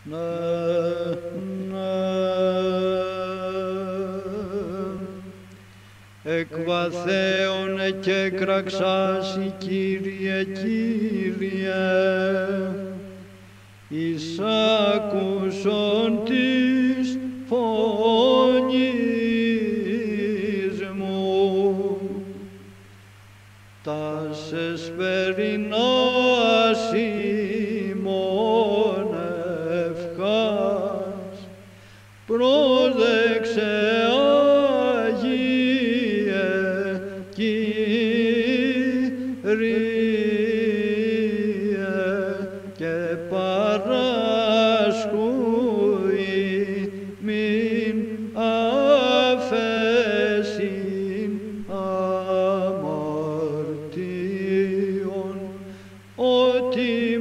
Εκ βαθέων και κραξάσι, Κύριε, Κύριε, εις άκουσον της φωνής μου, τας εσπερινάς ημών ευχάς, πρόσεξε και παράσχουει μην αφέσιν αμαρτίων, ότι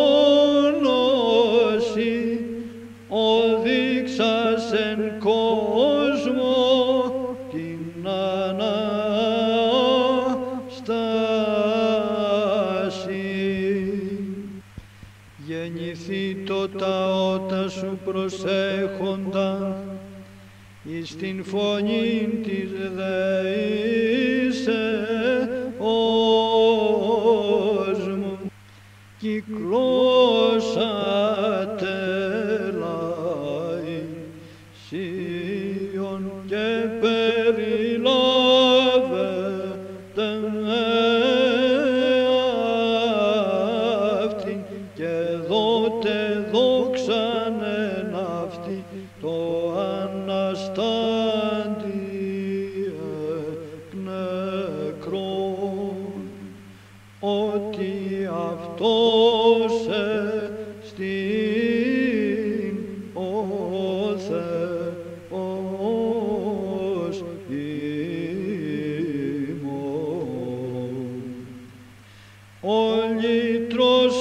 μόνος Συ οδείξας εν κόσμο την γεννηθήτω τα ότα σου προσέχοντα, εις την φωνήν της δεήσεώς μου, κυκλώσατε λαοί Σίων και περιλάβετε δόξαν εν αυτή το αναστάντι εκ νεκρών, ότι αυτός εστίν ο Θεός ημών. Ο λύτρος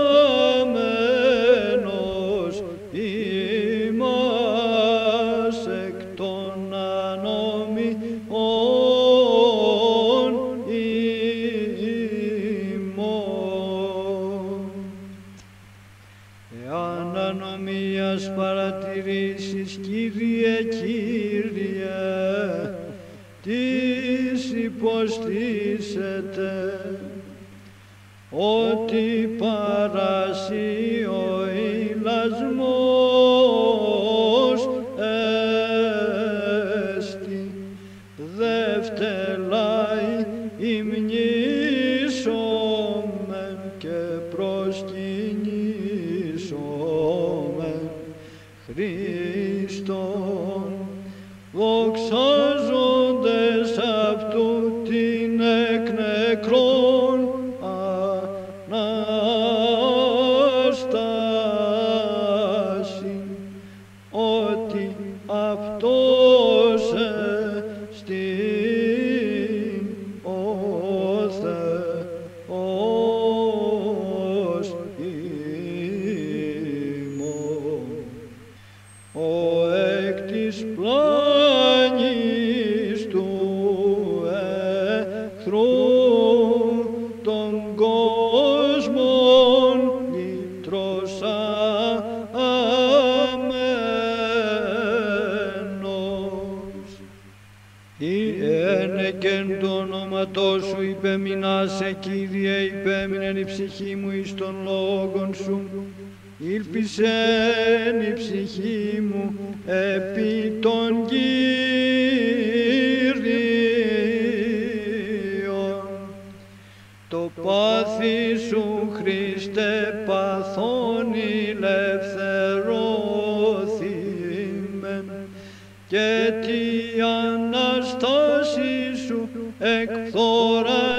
ημάς εκ των ανομιών ημών. Εάν ανομίας παρατηρήσεις, Κύριε, Κύριε, τις υποστήσετε, ότι παράσει ο ηλασμός έστι, δευτελάι υμνήσομεν και προσκυνήσομεν Χριστόν, δοξάζοντες αυτού την εκ νεκρών Ανάσταση, ότι αυτός εστίν ο Θεός ημών. Ο εκ της πλάνης του εχθρού των κόσμων λύτρος αμένος. Ένεκεν το όνοματό σου υπεμεινάσε, Κύριε, υπέμεινεν η ψυχή μου εις των λόγων σου. Ήλπισεν η ψυχή μου επί των Κύριων. Το πάθη σου, Χριστέ, παθών ηλευθερώθημεν, και τι Αναστάση σου εκ φθοράς